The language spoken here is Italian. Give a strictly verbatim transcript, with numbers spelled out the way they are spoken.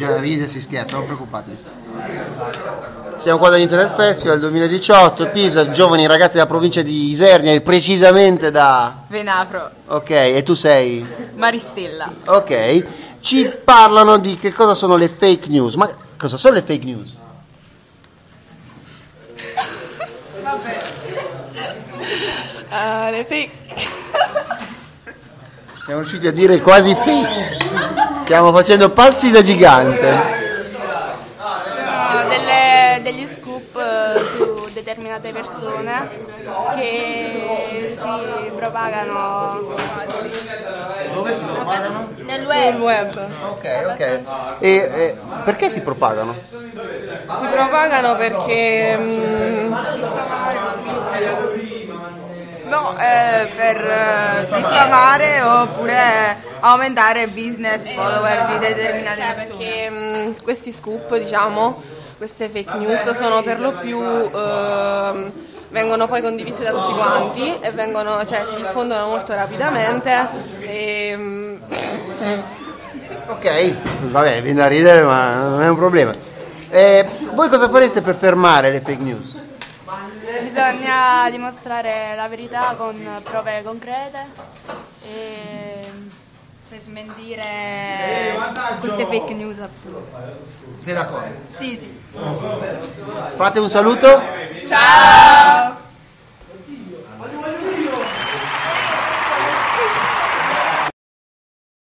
già ride, si scherza, non preoccupatevi. Siamo qua all'Internet Festival duemiladiciotto, Pisa, giovani ragazzi della provincia di Isernia, precisamente da... Venafro. Ok, e tu sei? Maristella. Ok, ci parlano di che cosa sono le fake news. Ma cosa sono le fake news? Vabbè. Uh, le fake... Siamo riusciti a dire quasi fake. Stiamo facendo passi da gigante. Delle, degli scoop eh, su determinate persone che si propagano. Dove si propagano? Nel web. web. Ok, ok. E, e perché si propagano? Si propagano perché... Mm, no, eh, per eh, diffamare oppure aumentare il business follower di determinate persone. Perché mh, questi scoop, diciamo, queste fake news sono per lo più ehm, vengono poi condivise da tutti quanti e vengono, cioè, si diffondono molto rapidamente e, mh, Ok, vabbè, viene da ridere, ma non è un problema. Eh, voi cosa fareste per fermare le fake news? Bisogna dimostrare la verità con prove concrete e per smentire queste fake news, appunto. Sei d'accordo? Sì, sì. Fate un saluto. ciao!